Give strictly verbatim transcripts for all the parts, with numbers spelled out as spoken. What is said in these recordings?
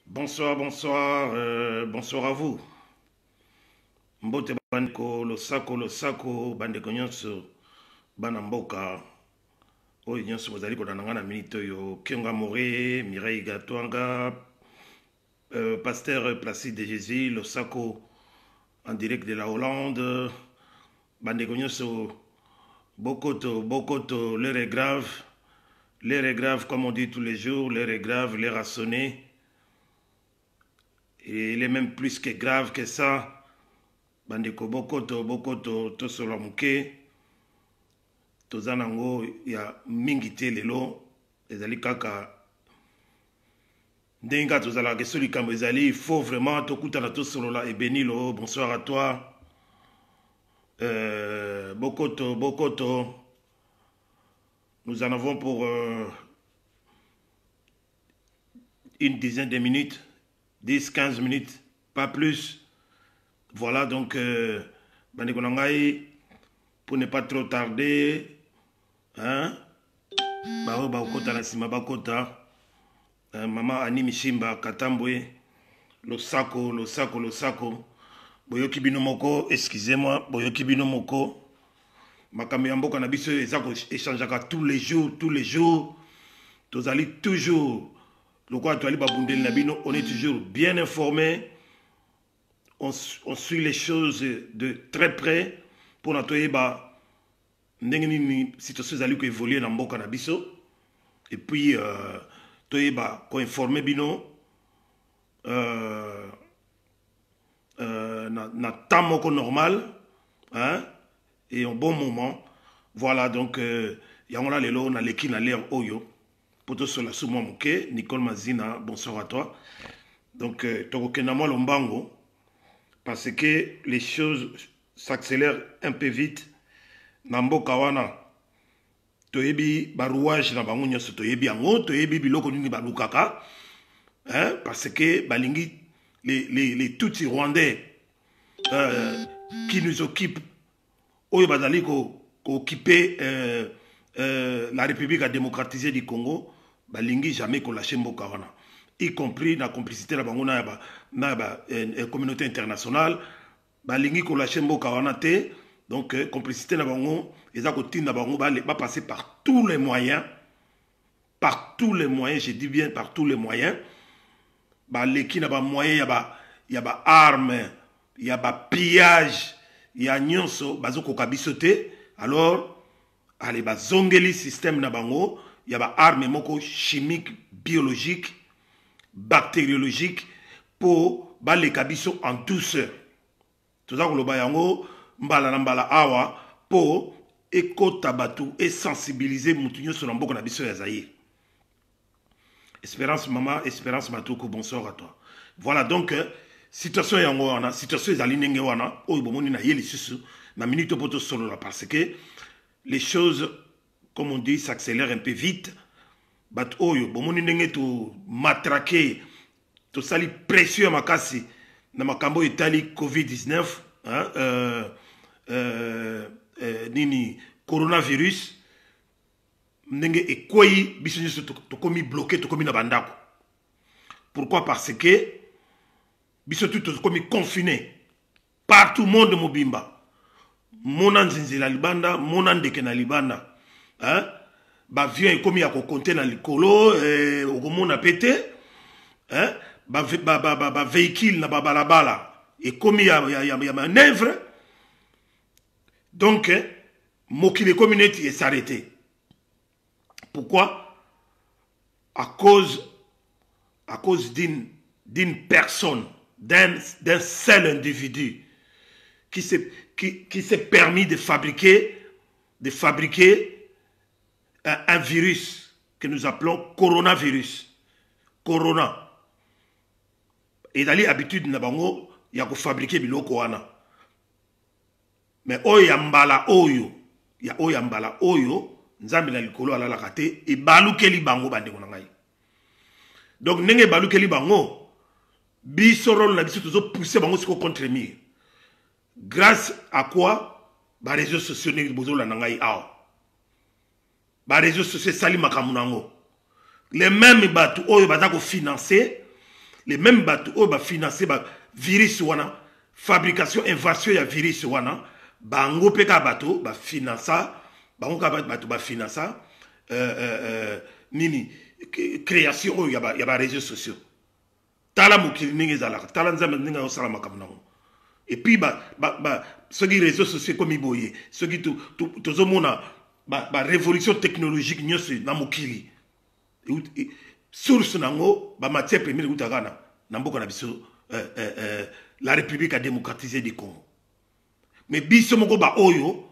Bonsoir, bonsoir, euh, bonsoir à vous. Mbote bandeko, losako, losako, bandeko nyonso, bana mboka. Oyo nyonso bozali kodananga na minute oyo. Kenga Moré, Mireille Gatwanga, euh, Pasteur Placide de Jésus, losako, en direct de la Hollande. Bandeko nyonso, Bokoto, Bokoto, l'heure est grave. L'heure est grave, comme on dit tous les jours, l'heure est grave, l'heure a sonné. Et il est même plus que grave que ça. Bandeko Bokoto, Bokoto, Tosola Muke. Tozanango, il y a Mingite Lelo. Ezali Kaka. Denga Tozala Gesoli Kambo Ezali. Il faut vraiment Tokuta na Tosolola et Benilo. Bonsoir à toi. Euh, Bokoto, Bokoto. Nous en avons pour euh, une dizaine de minutes. dix quinze minutes, pas plus. Voilà donc, euh, pour ne pas trop tarder, hein, Maman Annie Mishimba, Katambwe, le sako, le sako, le sako, Boyoki Binomoko, excusez-moi, Boyoki Binomoko, Makamiyambo Kanabiso, échangeaka tous les jours, tous les jours, tous allez toujours. Le quoi, on est toujours bien informé. On, on suit les choses de très près pour notre situation qui évolue dans le cannabis. Et puis, toyeba ko informer bino euh euh na, na temps normal, hein, et un bon moment. Voilà donc euh, yangola lelo na leki na l'air oyo. Poto sola souma mouke, Nicole Mazina, bonsoir à toi. Donc, Tokokena Lombango, parce que les choses s'accélèrent un peu vite. Nambo Kawana, Toyebi, Barouage, Nabangunyo, Toyebi Ango, Toyebi Biloko Nini Balukaka, hein, parce que Balingi, les, les, les Tutsi rwandais euh, qui nous occupent, Oyo Bazali ko occuper euh, euh, la République a démocratisé du Congo. Balingi jamais qu'on lâche mboka wana, y compris la complicité la bango na ba na ba communauté internationale. Balingi qu'on lâche mboka wana te, donc euh, complicité na bango eza ko tinda bango ba ba passer par tous les moyens, par tous les moyens, je dis bien par tous les moyens. Ba leki na ba moyen ya ba ya ba armes, ya ba pillage, ya nyonso bazoko kabisote. Alors allez ba zongeli système na bango. Il y a des armes chimiques, biologiques, bactériologiques pour les cabissos en douceur. Tout ça, on va mbala mbala awa pour éco-tabatu et sensibiliser les sur l'ambo qu'on a biso yazaï. Espérance maman, espérance matoko, bonsoir à toi. Voilà donc, situation yango wana, situation yalinenge wana, oyo bomoni na yeli susu, na minute poto solo là parce que les choses, comme on dit, s'accélère un peu vite. Bat oyo, bon, mon ndenge to matraquer, to sali précieux makasi, na makambo itali COVID dix-neuf, hein, euh, euh, euh, nini, coronavirus, ndenge e koi, bisonyo to komi bloqué, to komi na bandako. Pourquoi? Parce que, bisonyo to komi confiné, partout monde mobimba, monan zinzila libanda, monan deke na libanda. Hein? Ba vieux et comme il y a compté dans le colo, au monde a pété, hein? Ba ba ba ba véhicule na ba balabala et comme il y a il y a il y a manœuvre, donc mokile communauté est s'arrêté. Pourquoi? À cause à cause d'une d'une personne, d'un d'un seul individu qui s'est qui qui s'est permis de fabriquer de fabriquer un, un virus que nous appelons coronavirus. Corona. Et dans l'habitude, il y a fabriquer biloko wana. Mais oyo mbala oyo, ya oyo mbala oyo, nzambi na likolo ala la kate e balukeli bango bande ko ngai. Donc nenge balukeli bango, bisorol na biso tozo pousser bango siko contre mur. Grâce à quoi? Ba réseaux sociaux ne bozo la ngai awa. Les réseaux sociaux sali makamunango. Les mêmes bateaux oyo bazako financer les mêmes bateaux oh ba financer ba virus wana fabrication invention ya virus wana bango peka bateau ba financer bango ka bateau ba financer euh euh nini création oh ya ba ya ba réseaux sociaux tala mokili ningi zala tala nzambe ninga osala makambo nango et puis ba ba ba ceux qui réseaux sociaux comme iboye ceux qui tout tout zomona ba ba révolution technologique nyose na mokili source nango ba matière première utagana na mboka na biso euh, euh, euh, la République a démocratisé du Congo mais biso moko ba oyo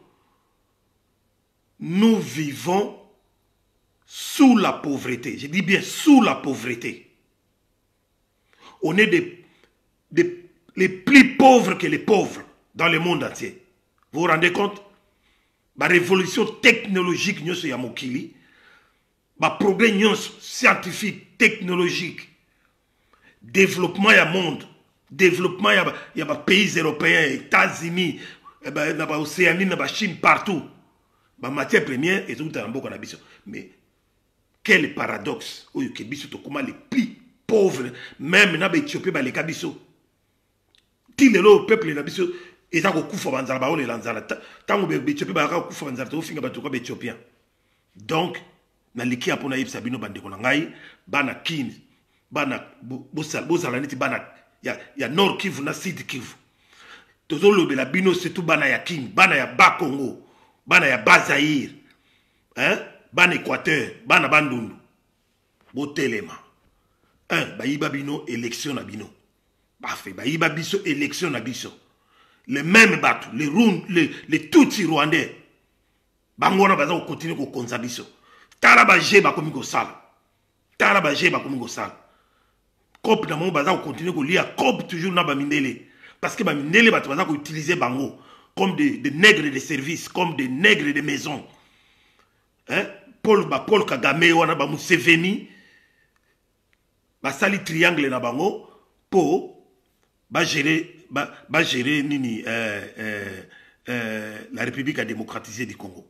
nous vivons sous la pauvreté, je dis bien sous la pauvreté. On est des, des les plus pauvres que les pauvres dans le monde entier. Vous vous rendez compte? La révolution technologique nous ya mokili, ba progrès scientifique, technologique, développement ya monde, développement ya ya ba pays européens, États-Unis, ba na ba Océanie, na ba Chine partout. Ba matière première et tout en boka na biso. Mais quel paradoxe, oyo ke biso to comment les plus pauvres même na ba Éthiopie ba les kabiso. Ti lelo peuple na biso eza ko kufa banzala ba ole lanzala tango be Éthiopie ba ka kufa banzala to finga ba to ko be Éthiopien. Donc na liki apona yebisa bino bandeko na ngai bana kin bana bosala bosala neti bana ya ya Nord Kivu na Sud Kivu. Tozo lobela bino surtout bana ya kin bana ya Bas Congo bana ya Bazaïr hein bana Équateur bana bandundu botelema un bayiba bino élection na bino bafe bayiba biso élection na biso les mêmes bateaux les Rwandais les les Tutsi rwandais bangona baza ko continuer ko konza biso tala ba je ba komi ko sala tala ba je ba komi ko sala cop na mo baza ko continuer ko lia cop toujours na ba mindele parce que ba mindele bato baza ko utiliser bango comme des, des nègres de service, comme des nègres de maison. Hein? Paul, ba Paul Kagame, wana ba Museveni, ba sali triangle na bango, pour ba gérer, ba, ba gérer nini, euh, euh, euh, la République a démocratisé du Congo.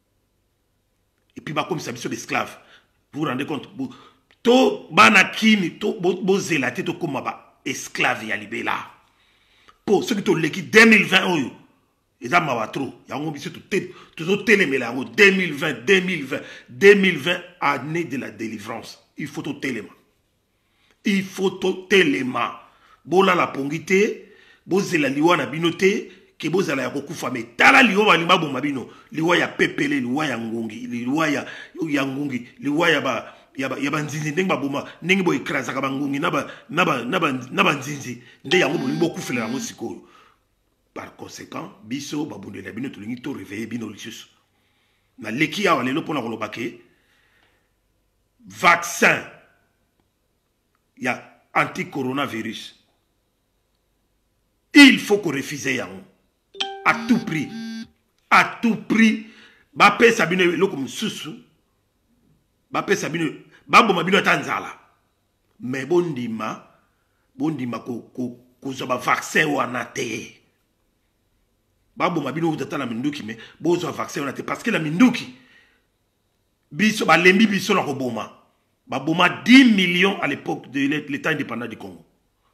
Et puis ba comme ça, biso d'esclaves. Vous vous rendez compte? To banakini, to bo zelate, to comme ba esclave ya libela. Pour ceux qui ont l'équipe deux mille vingt, oyo. Et ça m'a trop. Il y a un peu de tout télémé deux mille vingt, deux mille vingt, deux mille vingt, année de la délivrance. Il faut tout téléma. Il faut tout téléma. Bola la pongité, boze la liwa na binote, ke boza la yakoku fame. Tala liwa wa lima bomba bino. Liwa ya pepele, liwa ya ngungi, liwa ya ya ngungi, liwa ya ba ya ba ya ba nzinzi ndenge ba boma, ndenge bo ikraza ka ba ngungi na ba na ba na ba na ba nzinzi. Nde yango bo limbo kufela yango sikoyo. Par conséquent, biso babunde la bino tulingi to réveiller bino lisus. Na leki awa lelo pona kolobake vaccin ya anti-coronavirus. Il faut qu'on refuse yango à tout prix. À tout prix. Ba pe sabino loko mususu. Ba pe sabino babo mabino tanzala. Mais bondima bondima ko ko ko zoba vaccin wana te. Babo mabino utata na minduki me bozo vaccin on a parce que la minduki biso ba lembi biso na koboma ba boma dix millions à l'époque de l'état indépendant du Congo.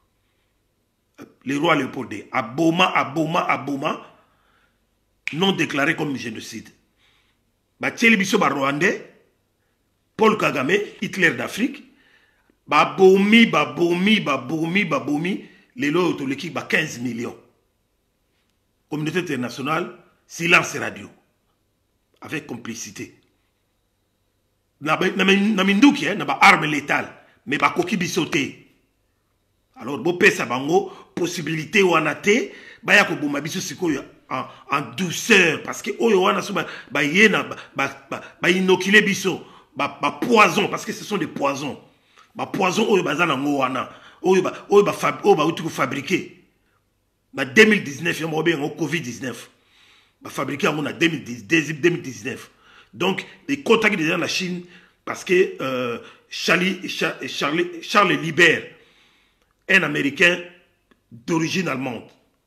Le roi Léopold deux aboma aboma aboma non déclaré comme génocide. Ba tcheli biso ba Rwandais Paul Kagame Hitler d'Afrique ba bomi ba bomi ba bomi ba bomi les lots to l'équipe ba quinze millions. Communauté internationale, silence radio. Avec complicité. Na minduki, na ba arme létale. Mais ba koki bisoté. Alors, bo pesa bango, possibilité wana te, ba ya ko boma biso sikoyo en, en douceur. Parce que oyo wana so ba ba yena ba ba ba inokile biso, ba ba poison parce que ce sont des poisons. Ba poison oyo bazana ngo wana. Oyo ba oyo ba fab oyo ba uti ko fabriquer. En deux mille dix-neuf, il y a un Covid dix-neuf. Il a fabriqué en deux mille dix-neuf. Donc, les contacts déjà dans la Chine, parce que euh, Charlie, Charlie, Charles Libert, un Américain d'origine allemande.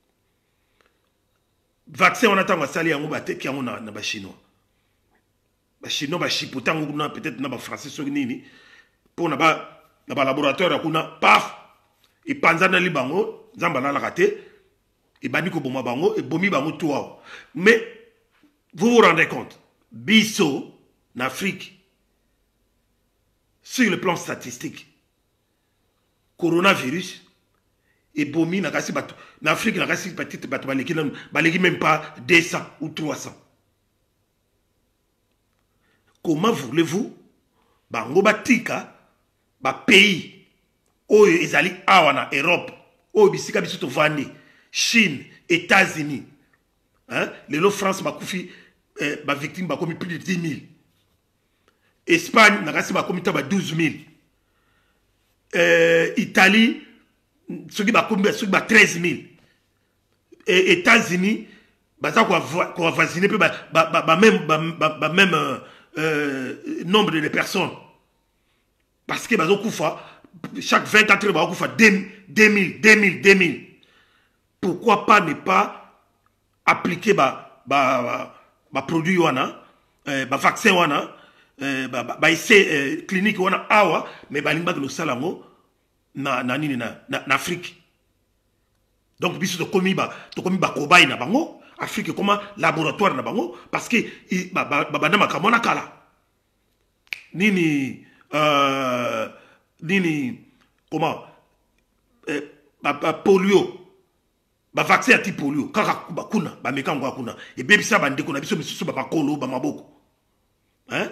Vaccin, on attend à salir en Obaté qui est en Chinois. Les Chinois, peut-être dans les Français, pour le laboratoire, paf, Et panzana li bango, zambala la raté, et baniko boma bango, et bomi bango toi. Mais, vous vous rendez compte, biso, en Afrique, sur le plan statistique, coronavirus, et bomi, en Afrique, en Afrique, même pas deux cents ou trois cents. Comment voulez-vous, bango batika, ba pays, oyo ezali awana Europe, oyo bisika biso tovandi, Chine, États-Unis, hein, lelo France bakufi eh, ba victime bakomi plus de dix mille. Espagne nakasi bakomi ta ba douze mille. Euh, Italie soki bakomi soki ba treize mille. Et États-Unis baza ko vacciner pe ba ba ba même ba, ba même euh, euh, nombre de personnes. Parce que bazo kufa chaque vingt-quatre heures bazo kufa deux mille, deux mille, deux mille. Pourquoi pas ne pas appliquer ba ba ba, ba produit wana, euh, ba vaccin wana, euh, ba ba, ba essai euh, clinique wana awa, mais ba limba de lo salango na na nini na na, na Afrique. Donc biso to komi ba to komi ba cobaye na bango, Afrique comme laboratoire na bango parce que ba ba ba na makamona kala. Nini euh nini comment euh, ba, ba polio ba vaccin anti polio kaka ba kuna ba mekango kuna e bebi sa ba ndeko na biso misusu ba makolo ba maboko hein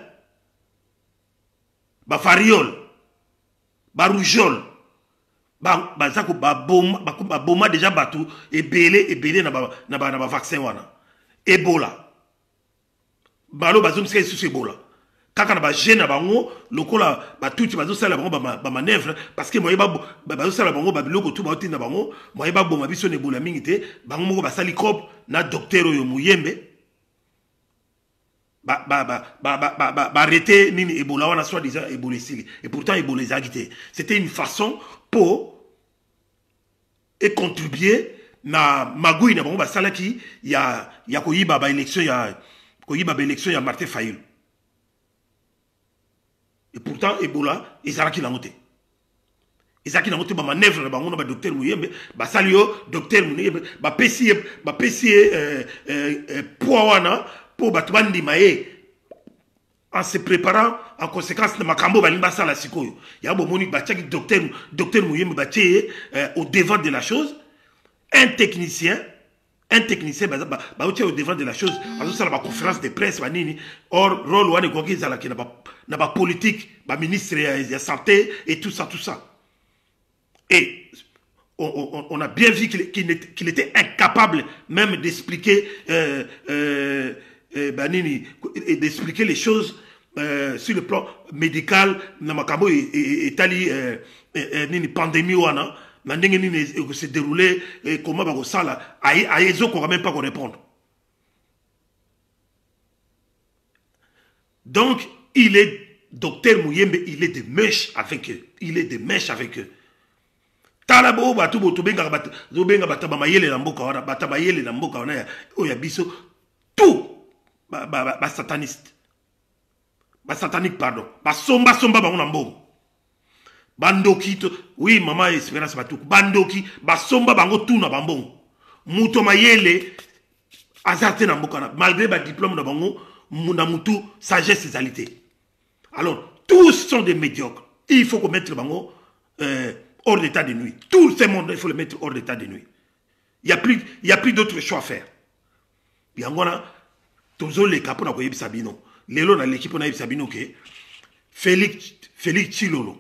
ba variole ba rougeole ba ba zako ba boma ba, ba boma déjà batu e belé e belé na ba na ba na ba vaccin wana Ebola balo bazom sika sous Ebola kaka na ba gene bango lokola ba tuti bazo sala bango ba ba manœuvre parce que moye ba bazo sala bango ba biloko tout ba otinda bango moye ba boma biso ne bola mingi te bango moko ba sali cop na docteur oyo muyembe ba ba ba ba ba ba ba arrêter nini Ebola wana soit disant Ebola sili et pourtant Ebola ezagité c'était une façon pour et contribuer na magouille na bango ba sala ki ya ya koyiba ba élection ya koyiba ba élection ya Martin Fayulu. Et pourtant, Ebola, ils ont la montée. Ils ont la montée, ma manœuvre, ma manœuvre, docteur Mouyembe, ma salio, docteur Mouyembe, ma pessier, ma pessier, poiwana, pour batouandi maé, en se préparant, en conséquence, de ma cambo, balimba sala sikoyo. Il y a un moment où docteur, docteur Mouyembe, baché, au devant de la chose, un technicien, un technicien bah bah bah au devant de la chose à ça la conférence de presse bah nini or rôle ou quoi qu'ils allaient qui n'a pas n'a pas politique bah ministre de la santé et tout ça tout ça et on, on, on a bien vu qu'il qu'il qu'il était incapable même d'expliquer euh, euh, euh, bah nini et d'expliquer les choses euh, sur le plan médical na makabo et et tali nini pandémie ou ana Nandengeni se dérouler et comment va ça là à Ezo qu'on va même pas répondre. Donc il est docteur Mouyembe, il est de mèche avec eux, il est de mèche avec eux. Talabo batu botu benga bat benga bataba mayele na mboka wana bataba mayele na mboka wana oya biso tout ba ba ba sataniste. Ba satanique pardon. Ba somba somba ba na mboka. Bandoki to oui maman Espérance Batuku bandoki basomba bango tuna bambongo muto mayele azarte na mboka malgré ba diplôme na bango muna mutu sagesse égalité. Alors tous sont des médiocres, il faut qu'on mette bango euh, hors d'état de nuit, tout ce monde il faut le mettre hors d'état de nuit. Il y a plus il y a plus d'autres choix à faire. Yangona tozo le capo na ko yebisa bino lelo na l'équipe na yebisa bino ke Félix Félix Tshilolo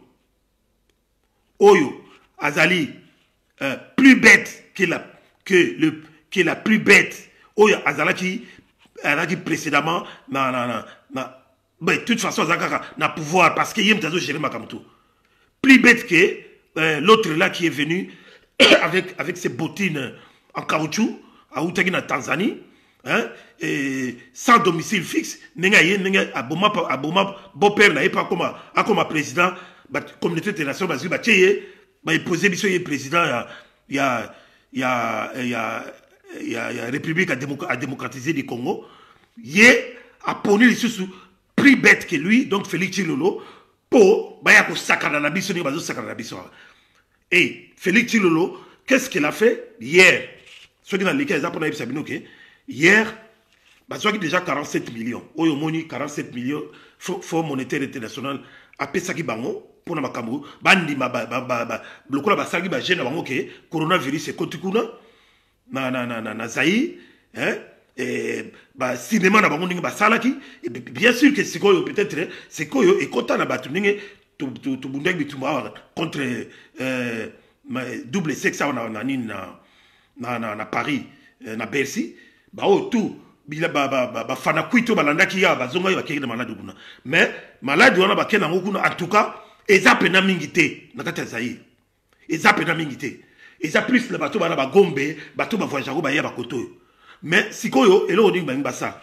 Oyo, Azali, euh, plus bête que la, que le, que la plus bête. Oyo, Azala qui, qui précédemment, na, na, na, na, ben, de toute façon, Azaka n'a pouvoir parce qu'il y a un géré Makamto. Plus bête que euh, l'autre là qui est venu avec, avec ses bottines en caoutchouc, à Outagi, en Tanzanie, hein, et sans domicile fixe, nenga ye, nenga, aboma, aboma, beau-père n'a pas comme, comme président. La communauté internationale va dire bah il posait monsieur le président il y a il y a il y a il y a il y a République à démocratiser du Congo il a poni les sous plus bête que lui donc Félix Tshilolo pour bah ya ko sakana na biso ni bazo sakana na biso Et Félix Tshilolo, qu'est-ce qu'il a fait hier? Ceux qui ont les cas, ils apprennent à dire hier, bah, soit déjà quarante-sept millions. Oyo moni quarante-sept millions, Fonds monétaire international, a pesa ki bango, pour na makambo, bandi ma ba ba ba ba, blokola ba salgi ba gêne bango ke coronavirus e kotikuna na na na na na Zaïre, hein? Et bah cinéma na bango ndingi ba salaki, et bien sûr que c'est quoi peut-être c'est quoi et kota na batu ndingi to to to bundek bitumba contre euh double sexe na na na na na Paris na Bercy, bah oh tout bila ba ba ba, ba fana kuito balanda ki ya bazonga ya bakeki na malade kuna, mais malade wana bakena ngo kuna en tout cas eza pena mingité na kati ya Zaïre, eza pena mingité, eza plus le bateau bana ba gombe bateau ba voyage ba ya ba koto, mais sikoyo elo oding ba ngasa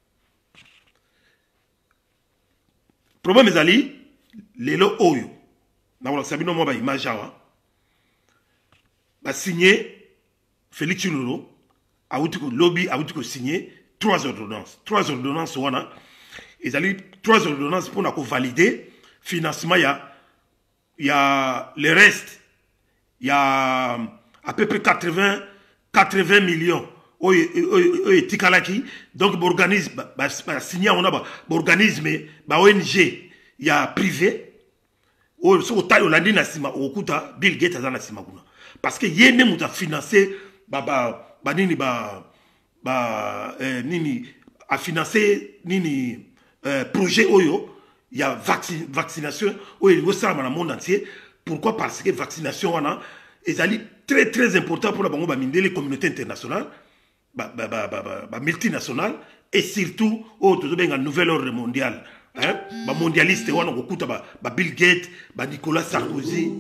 problème ezali lelo oyo na wala sabino mo ba image awa ba signé Félix Tshilolo a outi ko lobby a outi ko signé trois ordonnances. Trois ordonnances, wana. Ils allaient trois ordonnances pour nous valider. Financement, il y a, il y a le reste. Il y a à peu près quatre-vingts, quatre-vingts millions. Donc, l'organisme, signé, on a l'organisme, l'O N G, il y a privé. Bill Gates a parce que il y a financé, bah, nini, bah, bah euh, nini a financé nini euh, projet oyo il y a vaccin, vaccination oyo il ça dans le monde entier. Pourquoi? Parce que vaccination wana ezali très très important pour la bango ba mindele communauté internationale ba ba ba ba, ba multinationale et surtout au to benga nouvel ordre mondial, hein, ba mondialiste wana kokuta ba, ba Bill Gates ba Nicolas Sarkozy,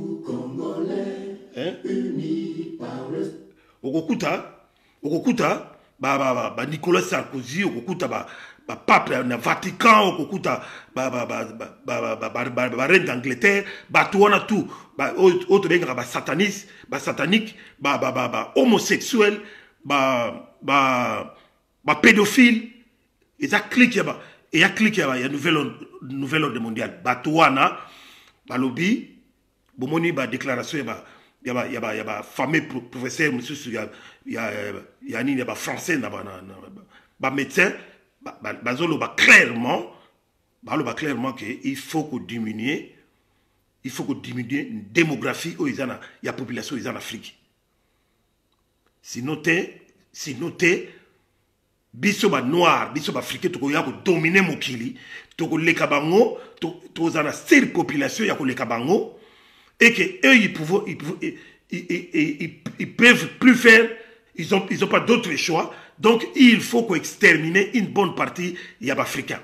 hein, unis par le okokuta okokuta ba ba ba, ba Nicolas Sarkozy okukuta ba ba pape na Vatican okukuta ba ba ba ba ba ba ba ba reine d'Angleterre ba tuona tout ba autre benga ba sataniste ba satanique ba ba ba ba homosexuel ba ba ba pédophile et ça clique ba et ya clique ya ya nouvelle nouvelle ordre mondial ba tuana ba lobby bomoni ba déclaration ba il y a il y a il y a fameux professeur monsieur il y a il y a il y a ni ba français na ba ba médecin ba ba zolo ba clairement ba lo ba clairement que il faut que diminuer il faut que diminuer démographie aux izana il y a population izana Afrique sinon té sinon té biso ba noir biso ba africain to ko ya ko dominer mokili to ko leka bango to to zana seule population ya ko leka bango. Et que eux, ils peuvent, ils, peuvent, ils, ils, ils, ils peuvent plus faire, ils n'ont ils ont pas d'autre choix. Donc, il faut qu'on extermine une bonne partie des Africains.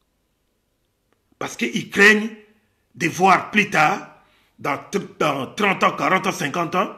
Parce qu'ils craignent de voir plus tard, dans, dans trente ans, quarante ans, cinquante ans,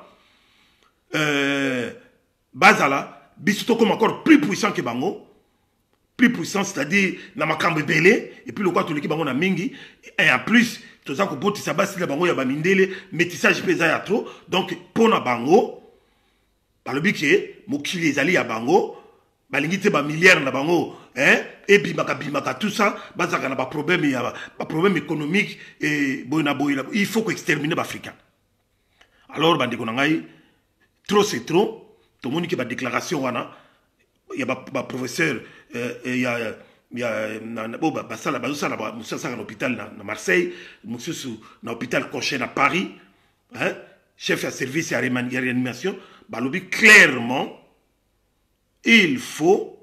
euh, Bazala, Bissoto comme encore plus puissant que Bango, plus puissant, c'est-à-dire, Namakambe Belé, et puis le quoi, tout l'équipe Bango na Mingi, et en plus, tout ça, que si la bango ya ba mindele, métissage pesa ya trop. Donc, pour na bango, par le but que, mokili ezali ya bango, balingi te ba milliard na bango, hein, et bimaka bimaka tout ça, bazaka na ba problème ya ba problème économique et boina boina. Il faut qu'on extermine les Africains. Alors, bandi konangai, trop c'est trop. Tout le monde qui a déclaration wana, il y a ba professeur, il y a il y a bon bah ça là bah ça là monsieur ça à l'hôpital na Marseille, monsieur na hôpital Cochin à Paris, hein, chef de service à réanimation, bah lobby clairement il faut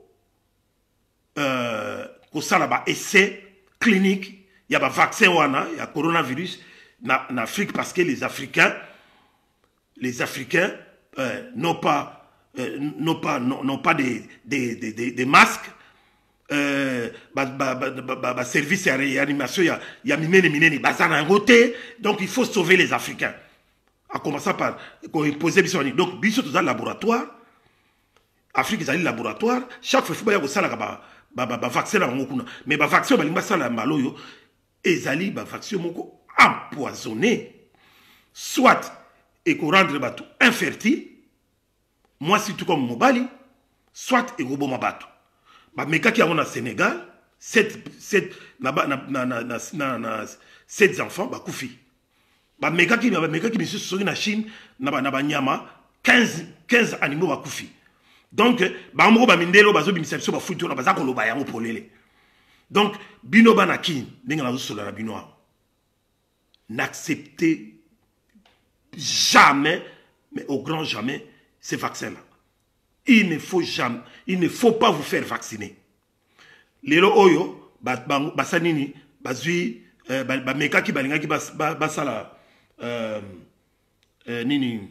euh que ça là bah essai clinique, il y a bah vaccin wana, il y a coronavirus na en Afrique parce que les Africains les Africains euh, n'ont pas euh, n'ont pas n'ont pas des des des des masques. Euh, bah, bah, bah, bah, bah, service à réanimation, il y a, il y a minene minene, bazana roté, donc il faut sauver les Africains. En commençant par poser biso. Donc, biso tout ça laboratoire, Afrique ils ont laboratoire, chaque fois il faut y avoir ça là, bah, bah, bah, vaccin là, mais bah, vaccin, bah, ça là, maloyo, et ali, bah, vaccin, moko empoisonné, soit, et qu'on rendre bah, tout infertile, moi, si tout comme Mobali, soit, et robot mabato. Bah, mais quand il y a au Sénégal, sept, sept, na, na, na, na, na, na, sept enfants, bah, koufi. ba meka ki ba meka ki monsieur soki na Chine na ba na ba nyama quinze quinze animaux ba kufi donc ba moko ba mindelo bazo bimisa biso ba fuito na baza ko loba yango polele donc bino bana kin ndinga na zo la bino n'acceptez jamais mais au grand jamais ces vaccins là il ne faut jamais il ne faut pas vous faire vacciner lelo oyo ba ba sanini bazui ba meka ki balinga ki ba sala Euh, euh, nini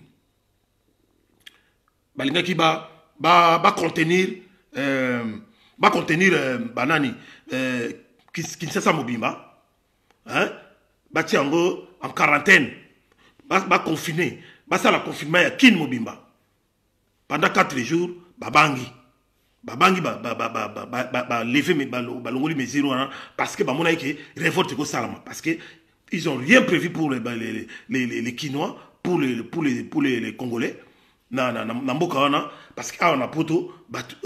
balingaki ba ba ba contenir euh, ba contenir euh, banani euh, Kinshasa Mobimba hein ba tiango en quarantaine ba, ba confiné ba ça la confinement ya Kin Mobimba pendant quatre jours babangi babangi ba ba ba ba ba ba, ba lever mes balongoli mes zéro parce que ba mona ke révolte ko salama parce que ils n'ont rien prévu pour les, les, les, les, les Quinois, pour les, pour les, pour les, les Congolais. Non, non, non, parce qu'on a poto,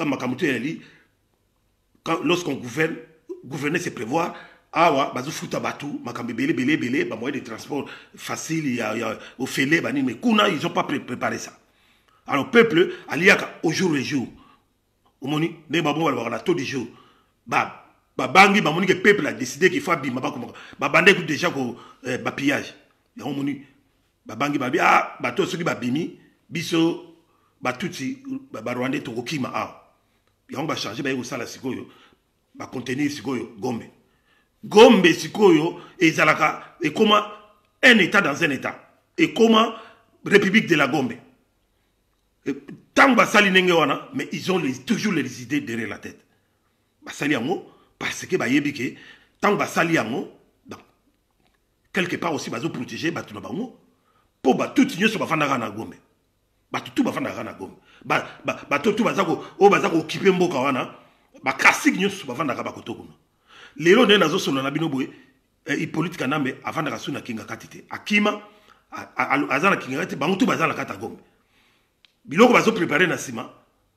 lorsqu'on gouverne, gouverner c'est prévoir, ah ouais, fouta batou, makambe belé belé belé, bah moyen de transport facile, il y a, il y a au fêlé, bah mais kuna ils ont pas préparé ça. Alors peuple, aliaka au jour le jour, au moni, ne babon va avoir la taux du jour, bah. Babangi ba moni que peuple a décidé qu'il faut abima ba comme ba bandé déjà ko ba pillage ya moni babangi ba bi ah ba to soki ba bimi biso ba tuti ba rwandais to kokima ah ya on ba changer ba yego sala sikoyo ba contenir sikoyo gombe gombe sikoyo ezalaka et comment un état dans un état et comment république de la Gombe tant ba sali nenge wana mais ils ont les, toujours les idées derrière la tête ba sali yango parce que bah yébike tant que bah sali yango donc quelque part aussi bah zo protéger bah tout na bango pour bah tout igno so bah fanda na Gombe bah tout bah fanda na Gombe bah bah bah tout bah zako o bah zako occuper mboka wana bah classique igno so bah fanda ka ba kotoko lelo ne nazo solo na bino boye Hippolyte Kanambe afanda ka suna kinga katite akima azana kinga katite bango tout bah zala kata Gombe biloko bah zo préparer na sima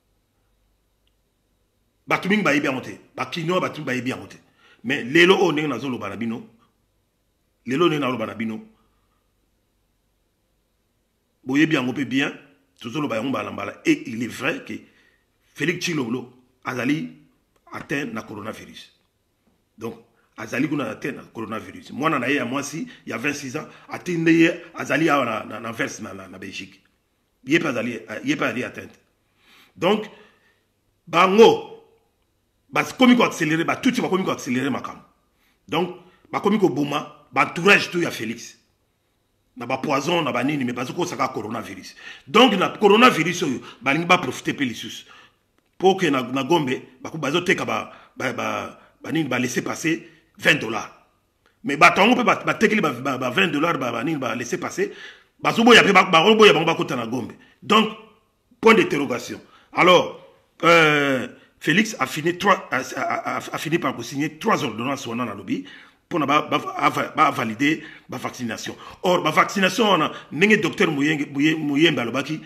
batuming ba yebia monte ba kino batum ba yebia monte mais lelo o ndenge nazo loba na bino lelo ndenge na loba na bino boye bien ngopé bien toujours loba yango bala mbala et il est vrai que Félix Tshilombo azali atteint na coronavirus donc azali kuna atteint na coronavirus moi na ya moi si il y a vingt-six ans atteint azali na na, na verse na, na, na Belgique il est pas azali il est pas allé atteint donc bango parce que comme accéléré bah tout va comme accéléré ma cam donc bah comme ko boma bah entourage tout ya Félix na ba poison na ba nini mais parce que ça ka coronavirus donc na coronavirus bah lingi ba profiter pelissus pour que na, na Gombe bah ko bazo teka ba ba ba nini ba laisser passer vingt dollars mais bah tango pe ba tekeli ba vingt dollars ba nini ba laisser passer bah zo boya pe ba ba boya ba ko na Gombe donc point d'interrogation alors euh Félix a fini, trois, a, a, a, a fini par signer trois ordonnances au lobby pour valider la vaccination. Or, la vaccination, on a un docteur Mouyembe Alobaki,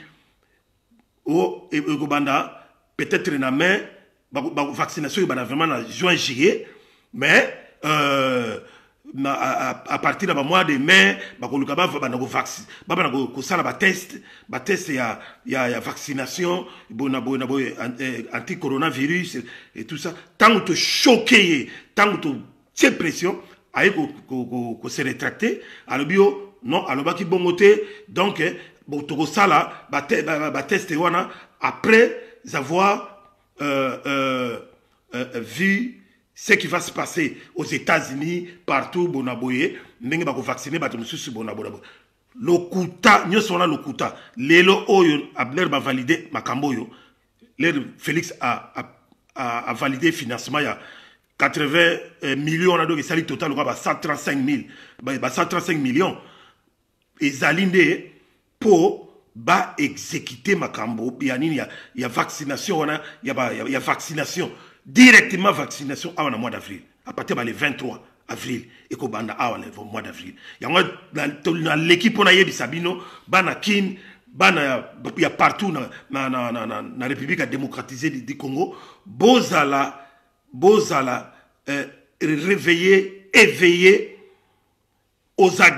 ou peut-être une main, la vaccination est vraiment en juin juillet, mais euh, à, à, à partir du mois de mai, bah ko lukaba ba na ko vaccin, ba na ko sala ba test, ba test ya ya ya vaccination, bona bona boy anti coronavirus et tout ça. Tant que choqué, tant que tu pression, aïe ko ko ko se rétracter, alors bio non, alors ba ki bongoté, donc bon to ko sala ba ba test wana après avoir euh, euh, euh, vu ce qui va se passer aux États-Unis, partout, bonaboye, n'engue bako vacciner, bato mususu bonaboye. Lokuta, nyo sona lokuta. Lelo oyo, abner ba validé makamboyo. L'air Félix a, a, a, a validé financement ya quatre-vingts millions, donc il s'allie total, ba cent trente-cinq mille, ba cent trente-cinq millions. Et zalinde pour ba exécuter makambo. Il y a, il y a vaccination, il y a, il y a vaccination. Directement vaccination avant le mois d'avril. À partir du vingt-trois avril. Et qu'on banda avant le mois d'avril. Il y a l'équipe on a yebi Sabino, bana kin, bana il y a partout na na na na na, na République démocratisée du Congo. Bozala, bozala, euh, réveiller, éveiller aux aguets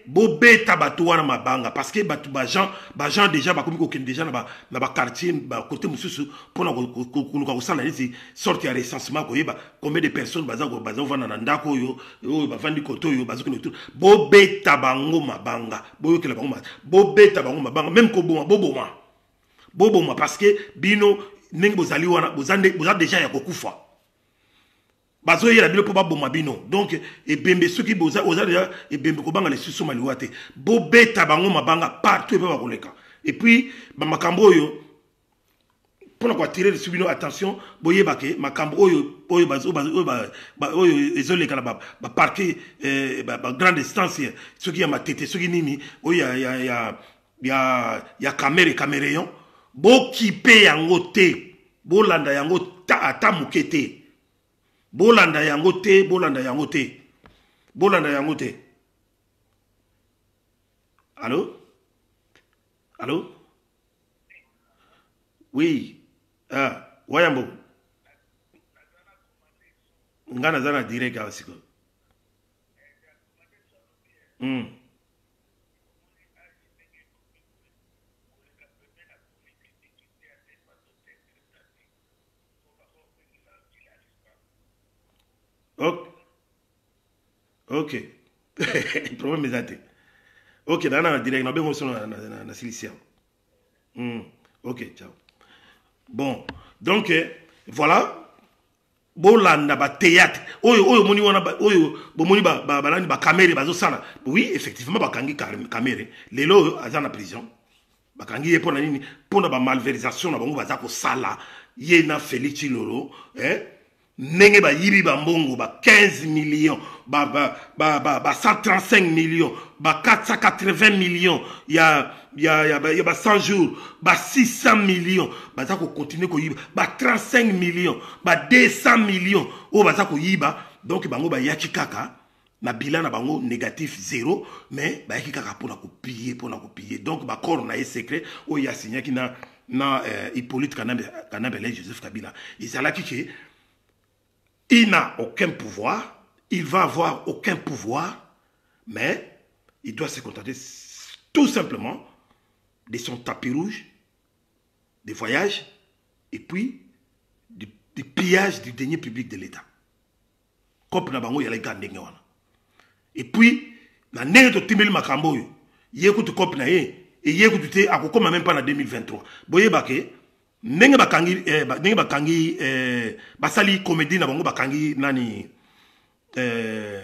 bobeta bato wana mabanga parce que bato bajan bajan déjà bakomi kokende déjà na ba na ba quartier ba côté mususu pona koluka kosala neti sorte ya recensement koyeba combien de personnes baza ko baza vana na ndako oyo oyo bavandi koto oyo bazokende autour bobeta bango mabanga boyokela bango bobeta bango mabanga même ko boma boboma boboma parce que bino ndenge bozali wana bozande boza déjà ya kokufa bazo yela bilo po baboma bino donc ebembe soki boza oza déjà ebembe ko banga les susu maliwate bobeta bango mabanga partout pe bakoleka et puis ba makambo oyo pona ko attirer sur bino attention boyeba ke makambo oyo oyo bazo oyo oyo ezoleka na ba ba parquet eh ba grande distance soki ya matete soki nini oyo ya ya ya ya ya caméra camérayon bo kipe yango te bolanda yango ta ata mukete bolanda yango te bolanda yango te bolanda yango te allô allô oui ah wayambo ngana zana direct asiko hmm ok ok problème ezate ok dana na direct na bengo sono na na silicium hmm ok ciao bon donc euh, voilà bolanda ba théâtre oyo oyo moni wana oyo bomoni ba balani ba caméra bazo sala oui effectivement ba kangi caméra lelo aza na prison ba kangi pona nini pona ba malversation na bango baza ko sala ye na Félix Chilolo eh ndenge ba yibi ba mbongo ba quinze millions ba ba ba ba, ba cent trente-cinq millions ba quatre cent quatre-vingts millions ya ya ya ba, ya ba cent jours ba six cents millions baza ko continuer ko yiba ba trente-cinq millions ba deux cents millions o baza ko yiba donc bango ba yaki kaka na bilan na bango négatif zéro mais ba yaki kaka pona ko piller pona ko piller donc ba corps na secret o ya signé ki na na euh, Hippolyte Kanambe Kanambe Joseph Kabila izalaki ki il n'a aucun pouvoir, il va avoir aucun pouvoir, mais il doit se contenter tout simplement de son tapis rouge, des voyages, et puis du, du pillage du denier public de l'État. Comme Nabango, il y a les gars et puis, na nene to timeli makambo yo, yekutu kopi na ye, et yekutu te akokoma même pas na deux mille vingt-trois. Boye bake, ndenge bakangi eh, ndenge bakangi eh, basali comédie na bango bakangi nani euh,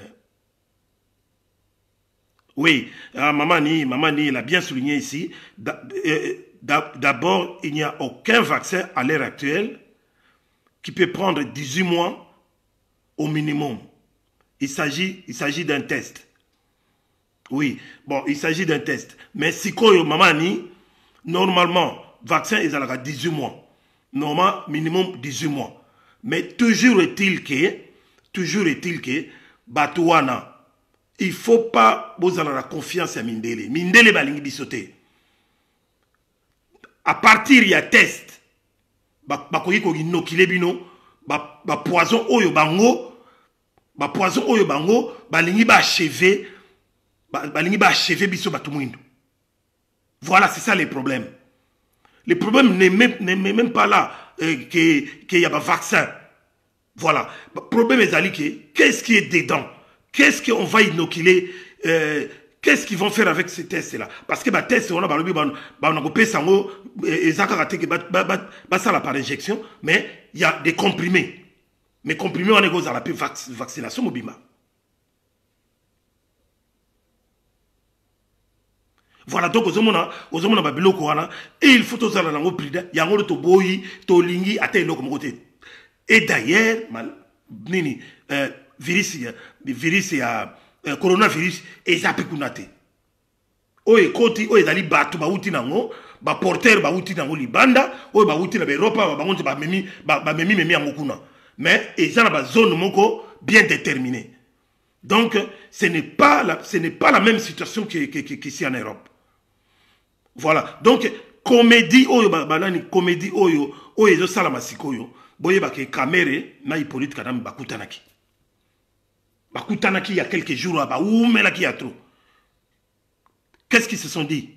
oui ah, maman ni maman ni l'a bien souligné ici d'abord il n'y a aucun vaccin à l'heure actuelle qui peut prendre dix-huit mois au minimum. Il s'agit il s'agit d'un test. Oui, bon, il s'agit d'un test, mais si koyo maman ni normalement vaccin ils ont dix-huit mois. Normalement, minimum dix-huit mois. Mais toujours est-il que, toujours est-il que, Batouana, il ne faut pas vous avoir la confiance à Mindele. Mindele balingi bisote. À partir il y a test. Bakoyi ko inokile bino, ba poison oyo bango, ba poison oyo bango, balingi ba achever, balingi ba achever biso batumuindo. Voilà, c'est ça les problèmes. Le problème n'est même, même pas là euh, qu'il qu y a un vaccin. Voilà. Le problème est qu'est-ce qui est dedans? Qu'est-ce qu'on va inoculer? euh, Qu'est-ce qu'ils vont faire avec ces tests-là? Parce que les tests, on a ça par injection, mais il y a des comprimés. Mais comprimés, on est à la vaccination mobile. Voilà, donc, aux hommes, aux hommes, et il faut tous aller dans le prix, il y a un autre boy, tolingi, à tel côté. Et d'ailleurs, nini, virus, virus, coronavirus, et ça peut kunate. Oye, koti, oye, dali batu, ba uti nango, ba porter, ba uti nango libanda, oye, ba uti na Europa, ba monte, ba memi, ba memi, memi angokuna. Mais, et ça, ba zone moko bien déterminée. Donc, ce n'est pas la, ce n'est pas la même situation qu'ici en Europe. Voilà. Donc, comédie oyo banani comédie oyo oyo ezo sala masikoyo boye ba ke Kamere na Hippolyte Kanambe bakutanaki. Bakutanaki il y a quelques jours ba oumela ki ya trop. Qu'est-ce qu'ils se sont dit?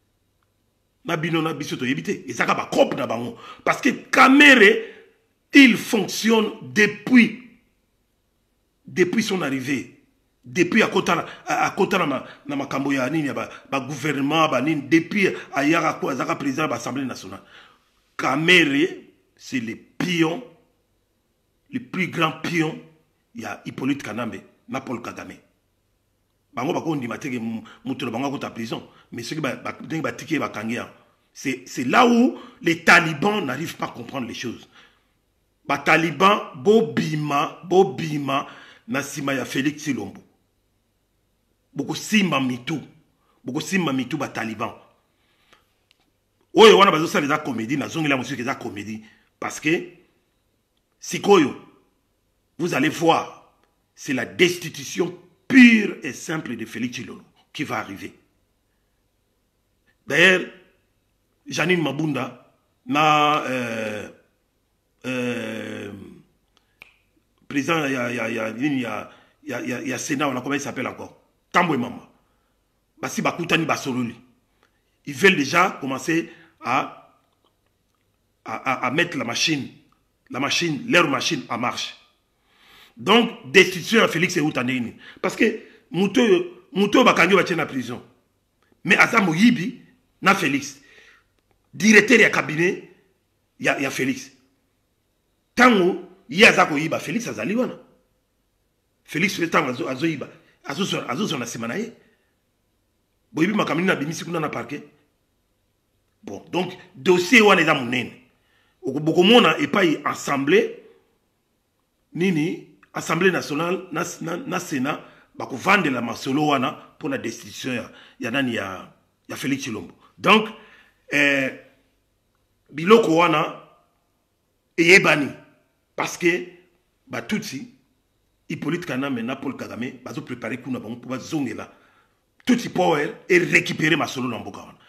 Nabino na bisoto yebite. Et ça va cop na bango. Parce que Kamere, il fonctionne depuis, depuis son arrivée. Depuis à côté à côté na ma na makambo ya nini ba ba gouvernement ba nini depuis ayaka ko azaka président de l'Assemblée nationale. Kamere, c'est le pion, le plus grand pion, il y a Hippolyte Kanambe, na Paul Kagame. Bango bako ndima teke mutu bango ko ta prison, mais ce qui ba ba tiki ba kangia. C'est c'est là où les talibans n'arrivent pas à comprendre les choses. Ba talibans bobima, bobima na sima ya Félix Tshilombo. Boko simba mitu, boko simba mitu ba taliban. Oyo wana bazo sala za comédie na zongi la musique za comédie parce que sikoyo vous allez voir c'est la destitution pure et simple de Félix Tshilombo qui va arriver. D'ailleurs Janine Mabunda na euh, euh, président il y a il y a il y a il y a il y a il y a Sénat on a comment il s'appelle encore Tambo et Mama basi bakutani basololi ils veulent déjà commencer à, à, à, à mettre la machine, la machine, leur machine en marche. Donc, destitution à Félix Eoutaneni. Parce que Mouto, Mouto Bakangi va en prison. Mais Azam Yibi, na Félix. Directeur du cabinet, il y a Félix. Tango, il y a Zako Yiba, Félix Azaliwana. Félix fait tant Azo Yiba. Azo son a semanaye. Boyibi Makamini na bimisi kuna na parquet. Bon, donc, dossier ou les amounènes. Beaucoup de et pas assemblée, nini, assemblée nationale, na, na, na Sénat, bako vendre la masolo wana pour la destitution ya nani ya ya Félix Tshilombo. Donc, euh, biloko wana eyebani parce que ba tutsi Hippolyte Kanambe na Paul Kagame bazo préparer kuna bango pour bazongela tutsi power et récupérer masolo na mboka wana.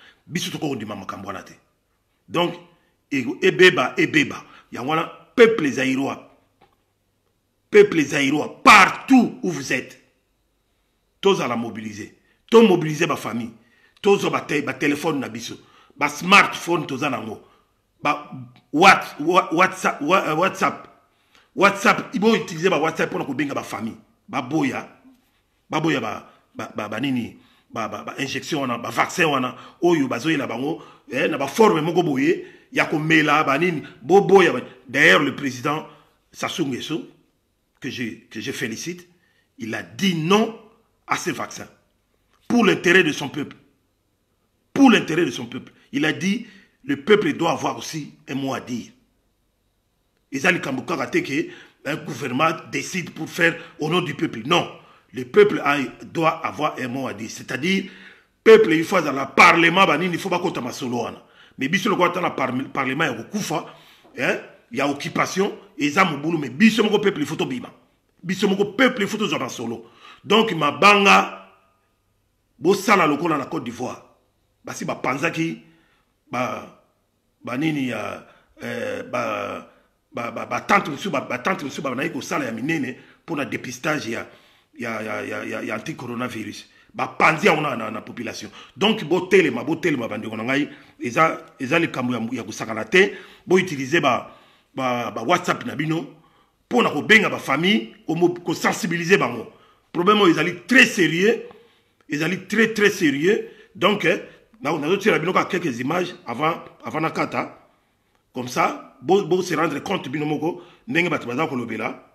Donc, ebeba, ebeba, il y a un peuple zaïrois, peuple zaïrois, partout où vous êtes, tous à la mobiliser, tous mobiliser ma famille, tous à la téléphone, ma smartphone, tous à la mo, WhatsApp, WhatsApp, WhatsApp, ils vont utiliser ma WhatsApp pour nous ma famille, ma boya, ma boya, ma nini. Ba ba injection wana ba vaccin wana oyo bazoyela bango eh na ba forme moko boye ya ko mela banini bobo ya. D'ailleurs le président Sassou Nguesso que je que je félicite, il a dit non à ces vaccins pour l'intérêt de son peuple. Pour l'intérêt de son peuple, il a dit le peuple doit avoir aussi un mot à dire. Ezali kambuka raté que un gouvernement décide pour faire au nom du peuple. Non. Le peuple a, doit avoir un mot à dire. C'est-à-dire, le peuple, il faut dans le parlement, il ne faut pas qu'on t'en solo. Mais si le parlement est au Koufa, il y a occupation, et ça m'a boulot, mais si le peuple, il faut tout bima. Si le peuple, il faut tout en solo. Donc, ma banga, bosala loko na la Côte d'Ivoire. Basi ba panzaki, ba, ba nini ya, ba, ba, ba, ba tante monsieur, ba, ba tante monsieur, ba naïko sala ya minene, pour le dépistage ya. Il y a, il y a, il y a, il y a anti-coronavirus. Bah, pandia on a la population. Donc, bo télé, ma bo télé, ma bande on a eu, ils ont, ils ont les caméras, il y a que ça galate, bo utiliser bah, bah, bah WhatsApp nabino pour na ko benga ba famille, ko sensibiliser ba mo. Problème ils allaient très sérieux, ils allaient très très sérieux. Donc, là on a reçu la bino quelques images avant, avant la kata, comme ça, bo bo se rendre compte bino moko, ndenge ba tbaza ko lobela.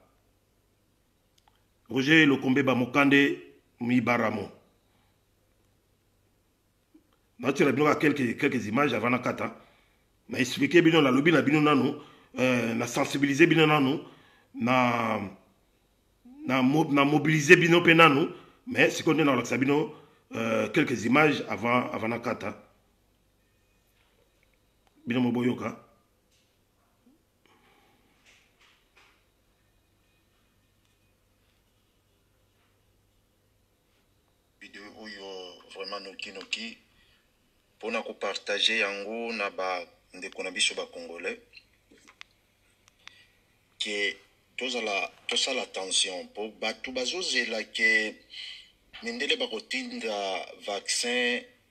Roger Lokombe Bamokande Mibaramo. Nous avons quelques, quelques images avant la kata. Nous avons expliqué bien la lobby, nous avons sensibilisé bien nous, nous avons mobilisé bien nous, mais ce qu'on est dans le quelques images avant, avant la kata. Bien Moboyoka. Vraiment noki noki pour na ko partager yango na ba ndeko na biso ba congolais que tozala tosala attention pour batu bazozela ke mindele ba kotinda vaccin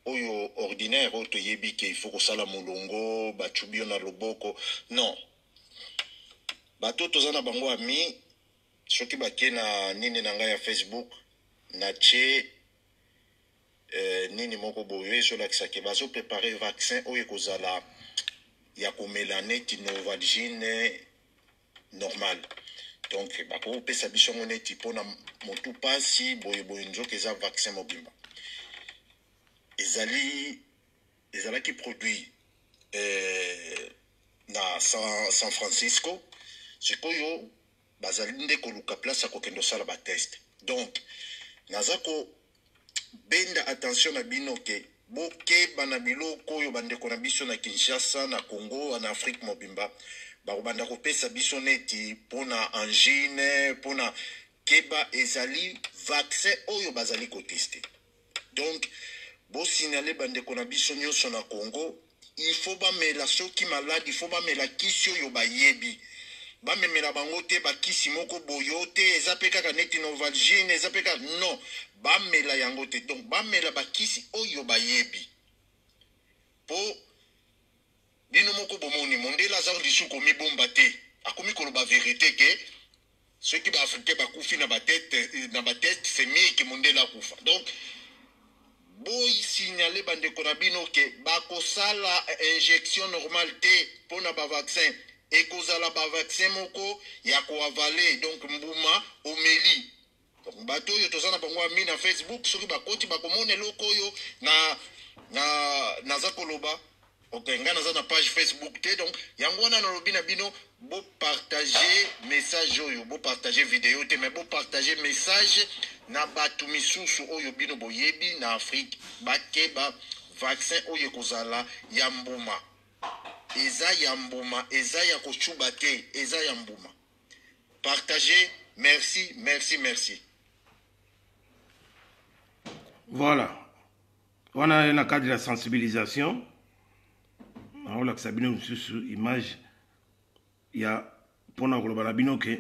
oyo ordinaire oyo toyebi ke il faut kosala molongo bachubi yo na loboko non bato toza na bango ami soki bakie na nini na ngai ya Facebook na tche euh, nini moko boye ezolakisa ke bazoprepare vaccin oyo ekozala ya komela neti Novalgine normal donc bakopesa biso ngo neti mpona motu pasi boye boye nzoka eza vaccin mobimba ezali ezalaki produit euh, na San, San Francisco sikoyo bazali nde koluka place ya kokende osala bateste donc naza ko benda attention na bino ke bokeba na biloko oyo bandeko na biso na Kinshasa na Congo na Afrique mobimba bakobanda kopesa biso neti mpona angine mpona keba ezali vaccin oyo bazali koteste donc bosignale bandeko na biso nyonso na Congo il faut bamela soki malade il faut bamela kisi oyo bayebi bamemela bango te bakisi moko boyo te eza pe kaka neti Novalgine eza pe kaka non bamela yango te donc bamela bakisi oyo bayebi po bino moko bomoni mondela aza lisuko mibomba te akomi koloba vérité ke soki baafrikain bakufi na batete na bateste c'est mieux ke mondela akufa donc boy signaler bandeko na bino ke bakosala injection normale te mpona bavaccin ekozala bavaccin moko ya koavale donc mbuma omeli donc bato oyo toza na bango ami na Facebook soki bakoti bakomona eloko oyo na na naza koloba ok nga naza na page Facebook te donc yango wana nalobi na bino bo partager message oyo bo partager vidéo te mais bo partager message na batu misusu oyo bino boyebi na Afrique bakeba vaccin oyo kozala ya mbuma eza ya mbuma eza ya kochuba te eza ya mbuma partager merci merci merci voilà on a un cadre de la sensibilisation on a que bino sur image il y a pona koloba bino ke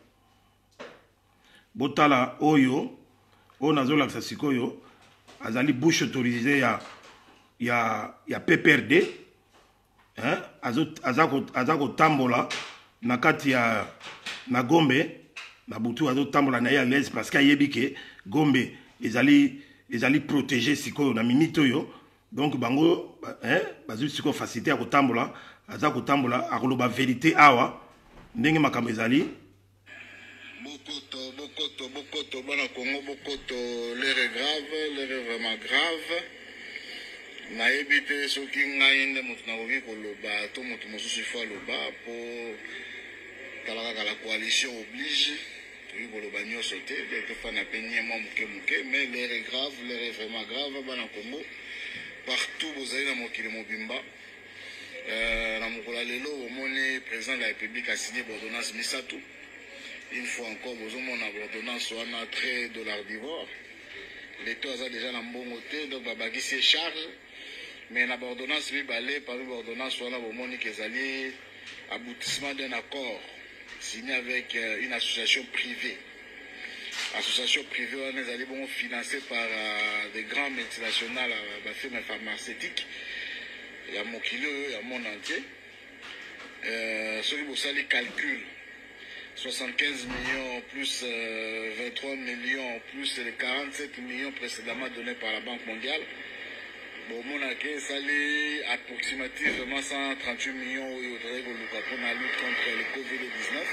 botala oyo on a zola que sikoyo azali bouche autorisée ya ya ya P P R D hein azako azako tambola na kati ya na Gombe na butu azo tambola na ya l'aise parce qu'ayebi ke Gombe ezali ezali protéger sikoyo na minute oyo donc bango hein bazu siko facilité ya kotambola azako tambola akoloba vérité awa ndenge makambo ezali bokoto bokoto bokoto bana Congo bokoto l'heure grave l'heure vraiment grave nayebi te soki ngai nde moto nakoki koloba to moto mosusu ifo aloba po tala kaka la coalition oblige toki koloba nyonso te tofana pe niema moke moke mais l'heure est grave l'heure est vraiment grave bana Congo partout bozali na mokili mobimba na mokolo lelo omoni président de la République a signé l'ordonnance misato une fois encore bozomona l'ordonnance wana très dollar d'ivoire l'État a déjà na mbongo te donc babakisi charge mais la ordonnance mibale parmi l'ordonnance wana bomoni kezali aboutissement d'un accord signé avec euh, une association privée association privée wana ezali bon financée par euh, des grands multinationales euh, bafirme pharmaceutique ya mokili oyo ya monde entier euh, soki bosali calcul soixante-quinze millions plus euh, vingt-trois millions plus les quarante-sept millions précédemment donnés par la Banque mondiale. Bon, mon accueil, ça l'est approximativement cent trente-huit millions pour la lutte contre le Covid dix-neuf.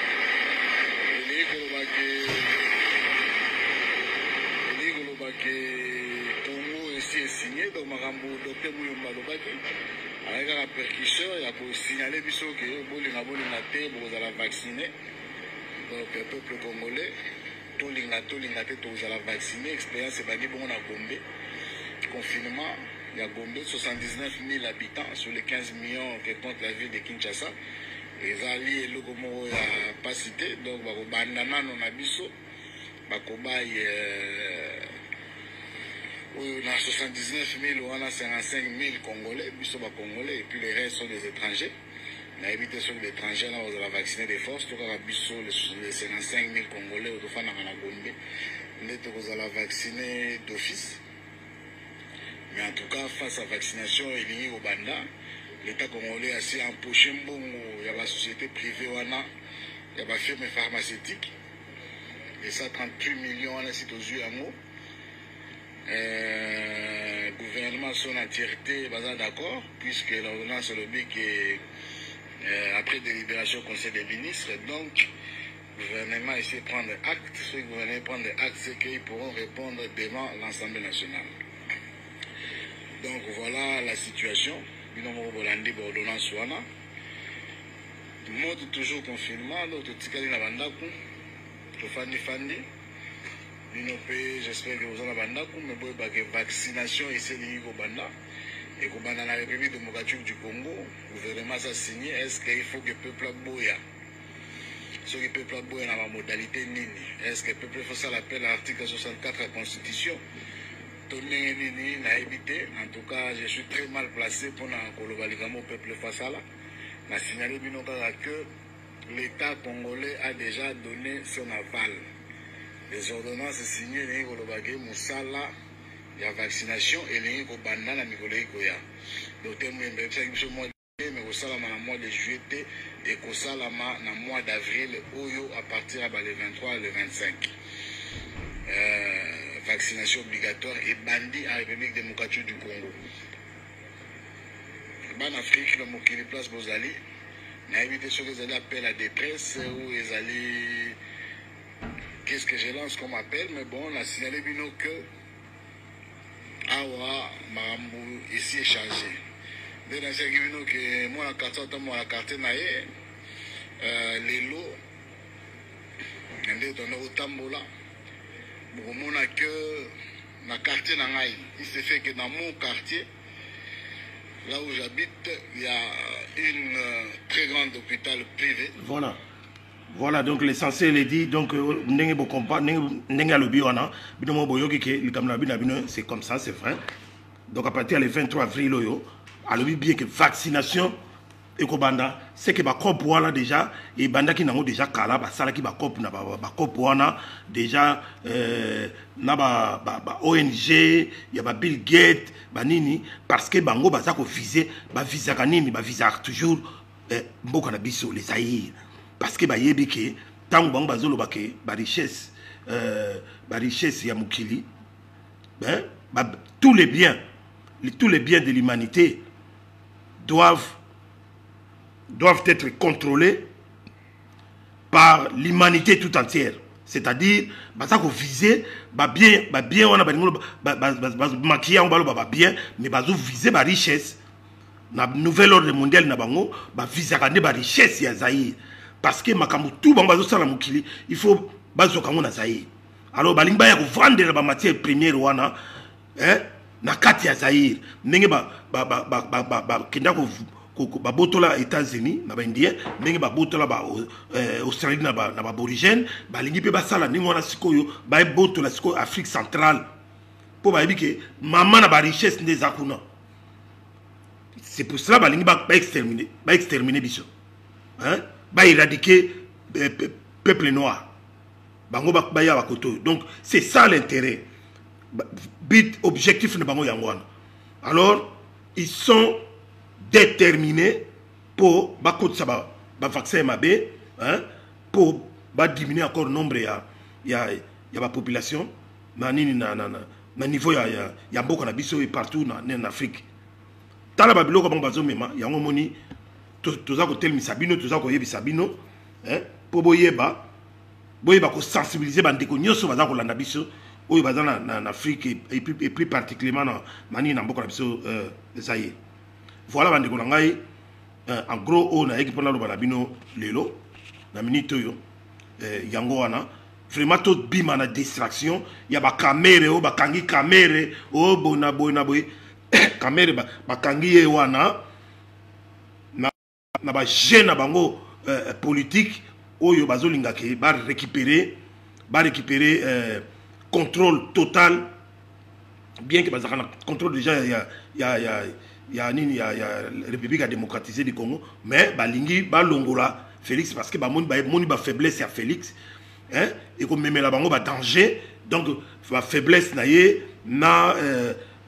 Le Congo ici est signé, donc Marambo, docteur Mouyomba Lobaki, avec un répercusseur, il y a pour signaler que vous allez vacciner. Donc, le peuple congolais, tout le monde vacciné, expérience est basée bon à Gombe. Confinement, il y a Gombe, soixante-dix-neuf mille habitants sur les quinze millions que compte la ville de Kinshasa. Et Zali et le Gomo n'a pas cité, donc Banana non abisso, Bakobaï, on a soixante-dix-neuf mille ou on a cinquante-cinq mille Congolais, bisso Congolais, et puis les restes sont des étrangers. On a évité sur les étrangers, là, on a vacciné des forces, tout cas, bisso les cinquante-cinq mille Congolais, au Tofana Gombe, on a vacciné d'office. Mais en tout cas, face à la vaccination, il y a au Banda, l'État congolais a assez empoché il y a la société privée, il y a la firme pharmaceutique, et ça trente-huit millions à la site aux yeux à mots. Le gouvernement son entièreté est d'accord, puisque l'ordonnance le dit qu'après délibération au Conseil des ministres, donc le gouvernement essaie de prendre acte. Ce que le gouvernement prend acte, c'est qu'ils pourront répondre devant l'Assemblée nationale. Donc voilà la situation. Nous avons l'ordonnance. Le monde toujours confinement, notre ticali na bandaku, to fandi fandi. J'espère que vous en avez bandaku, mais bon, la vaccination est liée au banda. Et que dans la République démocratique du Congo, le gouvernement a signé, est-ce qu'il faut que le peuple boya? Ce que le peuple boya dans la modalité nini? Est-ce que le peuple faut ça l'appel à l'article soixante-quatre de la Constitution? En tout cas, je suis très mal placé pour le peuple face à là. Je signalé que l'État congolais a déjà donné son aval. Les ordonnances signées les Moussala, la vaccination et les bandana Nikolai Koya. Docteur Mbembe, c'est mois de mai, mais au Salama dans le mois de juillet et au Salama dans le mois d'avril, à partir du vingt-trois et le vingt-cinq. Euh, vaccination obligatoire et bandit à la République démocratique du Congo. En Afrique, le Mokili Place Bozali, n'a évité ce qu'ils allaient appeler la détresse ou ils allaient. Qu'est-ce que je lance comme appel? Mais bon, on a signalé que Awa Marambu ici est changé. Dès que que moi la carte, moi la carte naïe, les lots, on est au Tambola. Bon, on a que dans le quartier Nangaï, il se fait que dans mon quartier, là où j'habite, il y a une euh, très grande hôpital privé. Voilà. Voilà, donc l'essentiel est dit, donc, c'est comme ça, c'est vrai. Donc à partir du vingt-trois avril, à l'objet bien que vaccination, et que banda c'est que ba corps là déjà et banda qui n'ont déjà kala ba sala qui ba corps na ba corps na déjà euh na ba ba O N G ya ba Bill Gates ba nini parce que bango baza ko viser ba visa kanini ba visa toujours mboka na biso les Zaïre parce que ba yebi ke tango bango bazolo ba ke ba richesse euh ba richesse ya mukili ben ba, tous les biens les, tous les biens de l'humanité doivent doivent être contrôlés par l'humanité tout entière. C'est-à-dire, ça qu'on viser, bien, bien, on a maquillé, on a bien, mais ça viser la richesse. La nouvelle ordre mondiale, on a viser la richesse ya Zaïre. Parce que tout il faut baser na Zaïre. Alors, il faut vendre la matière première hein, na kati ya Zaïre. Nenge ba ba ba ba ba ba kenda ko ba botola États-Unis na ba Indien, nenge ba botola ba Australie na ba na ba aborigène, ba lingi pe ba sala ningo na sikoyo ba botola sikoyo Afrique centrale. Po ba yebike maman na ba richesse ndeza kuna. C'est pour cela ba lingi ba exterminer, ba exterminer biso. Hein? Ba éradiquer peuple noir. Bango ba ba ya ba koto. Donc c'est ça l'intérêt. But objectif de Bango Yangwan. Alors, ils sont déterminés pour bakot saba ba vaccin mabé hein pour ba diminuer encore le nombre ya ya ya ba population na nini na na na niveau ya ya ya mboko na biso et partout na en Afrique. Tala ba biloko bango bazo mema yango moni to za ko tel misabino to za ko yebi sabino hein pour boyeba boyeba ko sensibiliser bandeko nyoso baza ko landa biso oyo baza en Afrique et plus, et plus particulièrement na mani na mboko na biso euh Zaïre. Voilà bandeko na ngai en gros on a équipe na lo bana bino lelo na minute yo euh yango wana vraiment tout bima na distraction ya ba caméra o ba kangi caméra o bona bona boy caméra ba ba kangi e wana na na ba jeune bango euh, politique oyo bazolinga ke ba récupérer ba récupérer euh, contrôle total, bien que le contrôle déjà il y a il y a il y a il y a il y a la République démocratisée du Congo, mais balingi balongola Félix parce que ba moni ba moni ba faiblesse à Félix, hein, et comme même la bango ba danger, donc ba faiblesse na ye na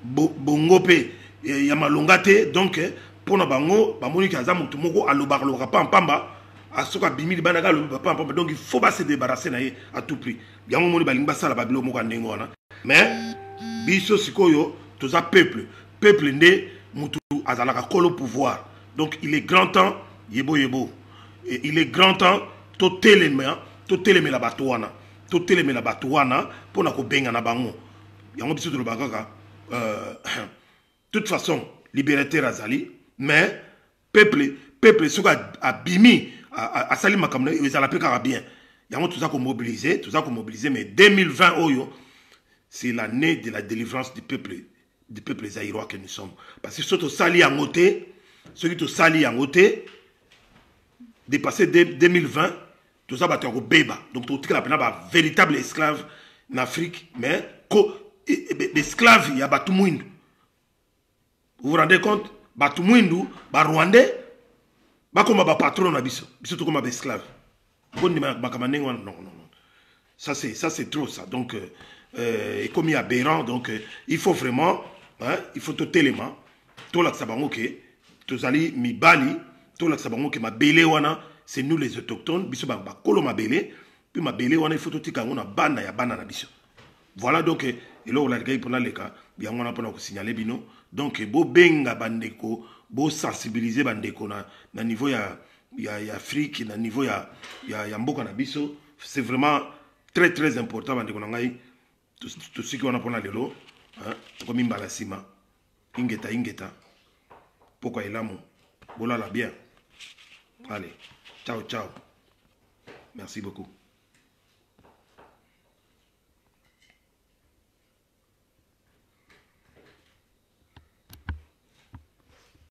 bongo pe ya malonga te donc pona bango bamoni ki aza mutu moko alobaka lobaka pa pamba asoka bimili banaka lobaka pa pamba donc il faut pas se débarrasser na ye à tout prix yango moni balingi basala babilo moko ndenge wana mais biso sikoyo toza peuple peuple nde mutu azalaka kolo pouvoir donc il est grand temps yebo yebo et il est grand temps to telema to telemela bato wana to telemela bato wana pona ko benga na bango yango biso to lobaka kaka euh toute façon libérateur azali mais peuple peuple soka abimi a sali makamna ezala pe kaka bien yango tout ça ko mobiliser tout ça ko mobiliser mais deux mille vingt oyo c'est l'année de la délivrance du peuple du peuple zaïrois que nous sommes parce que surtout sali en côté ceux qui to sali en côté dépassé deux mille vingt tout ça va te beba donc tout la pena ba véritable esclave en Afrique mais esclave il y a batu mwindu. Vous vous rendez compte? Batu mwindu ba rwandais ba comme ba patron na biso biso to comme ba esclave bon ni makamane non non non ça c'est ça c'est trop ça donc euh, euh, et comme il y a aberrant donc euh, il faut vraiment hein, il faut tout élément tout la sabango que tous ali mi bali tout la sabango que ma belé wana c'est nous les autochtones biso ba kolo ma belé puis ma belé wana il faut tout tika ngona bana ya bana na biso voilà donc et là on a gagné pour les cas bien on a pas nous signaler bino donc bo benga bandeko bo sensibiliser bandeko na na niveau ya ya ya Afrique na niveau ya ya ya mboka na biso c'est vraiment très très important bandeko na ngai tout tout ce qu'on a pour lelo hein comme imbala sima ingeta ingeta pourquoi elamu bola la bien allez ciao ciao merci beaucoup.